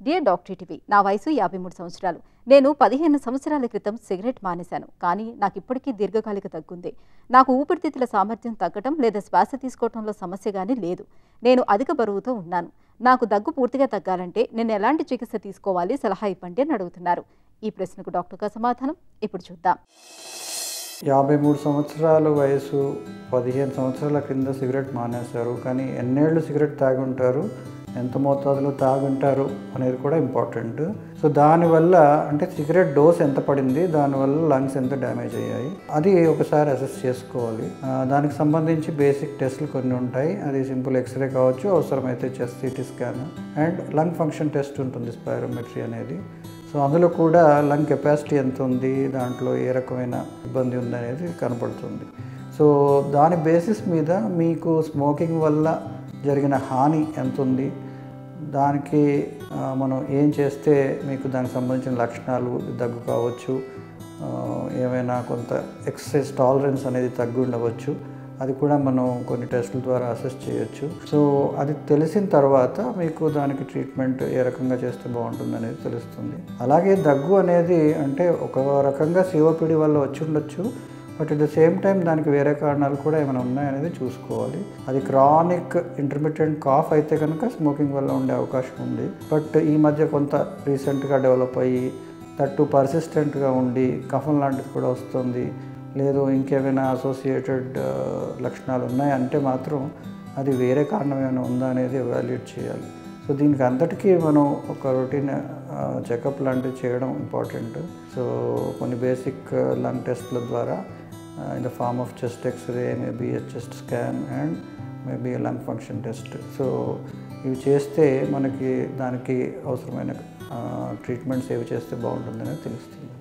Dear డాక్టర్.ETV నా వయసు 53 సంవత్సరాలు. నేను 15 సంవత్సరాల క్రితం సిగరెట్ మానేశాను. కానీ నాకు ఇప్పటికీ దీర్ఘకాలిక తగ్గుంది. నాకు ఊపిరితిత్తుల సామర్థ్యం తగ్గటం లేదా శ్వాస తీసుకోవడంలో సమస్య గానీ లేదు. నేను అధిక బరువుతో ఉన్నాను. నాకు దగ్గు పూర్తిగా తగ్గాలంటే నేను ఎలాంటి చికిత్స తీసుకోవాలి, సలహా ఇవ్వండి అని అడుగుతున్నారు. ఈ ప్రశ్నకు డాక్టర్ గారి సమాధానం ఇప్పుడు చూద్దాం. 53 సంవత్సరాల వయసు, 15 సంవత్సరాల క్రింద సిగరెట్ మానేశారు. కానీ ఎన్నేళ్ళు సిగరెట్ తాగి ఉంటారు, ఎంత మోతాదులో తాగుంటారు అనేది కూడా ఇంపార్టెంట్. సో దానివల్ల అంటే సిగరెట్ డోస్ ఎంత పడింది, దానివల్ల లంగ్స్ ఎంత డ్యామేజ్ అయ్యాయి, అది ఒకసారి అసెస్ చేసుకోవాలి. దానికి సంబంధించి బేసిక్ టెస్టులు కొన్ని ఉంటాయి. అది సింపుల్ ఎక్స్రే కావచ్చు, అవసరమైతే chest CT scan and lung function test ఉంటుంది, స్పైరోమెట్రీ అనేది. సో అందులో కూడా లంగ్ కెపాసిటీ ఎంత ఉంది, దాంట్లో ఏ రకమైన ఇబ్బంది ఉంది అనేది కనపడుతుంది. సో దాని బేసిస్ మీద మీకు స్మోకింగ్ వల్ల జరిగిన హాని ఎంత ఉంది, దానికి మనం ఏం చేస్తే మీకు దానికి సంబంధించిన లక్షణాలు, దగ్గు కావచ్చు, ఏమైనా కొంత ఎక్సర్సైజ్ టాలరెన్స్ అనేది తగ్గి ఉండవచ్చు, అది కూడా మనం కొన్ని టెస్టుల ద్వారా అసెస్ చేయొచ్చు. సో అది తెలిసిన తర్వాత మీకు దానికి ట్రీట్మెంట్ ఏ రకంగా చేస్తే బాగుంటుంది అనేది తెలుస్తుంది. అలాగే దగ్గు అనేది అంటే ఒక రకంగా COPD వల్ల వచ్చి ఉండొచ్చు, but at the same time దానికి వేరే కారణాలు కూడా ఏమైనా ఉన్నాయనేది చూసుకోవాలి. అది క్రానిక్ ఇంటర్మిటెంట్ కాఫ్ అయితే కనుక స్మోకింగ్ వల్ల ఉండే అవకాశం ఉంది. బట్ ఈ మధ్య కొంత రీసెంట్గా డెవలప్ అయ్యి తట్టు పర్సిస్టెంట్గా ఉండి కఫం లాంటిది కూడా వస్తుంది, లేదు ఇంకేమైనా అసోసియేటెడ్ లక్షణాలు ఉన్నాయంటే మాత్రం అది వేరే కారణం ఏమైనా ఉందా అనేది ఎవాల్యుయేట్ చేయాలి. సో దీనికి అంతటికీ మనం ఒక రొటీన్ చెకప్ లాంటివి చేయడం ఇంపార్టెంట్. సో కొన్ని బేసిక్ లంగ్ టెస్ట్ల ద్వారా in the form of chest x-ray, maybe a chest scan and maybe a lung function test. So ఇవి చేస్తే మనకి దానికి అవసరమైన ట్రీట్మెంట్స్ ఏవి చేస్తే బాగుంటుందనేది తెలుస్తుంది.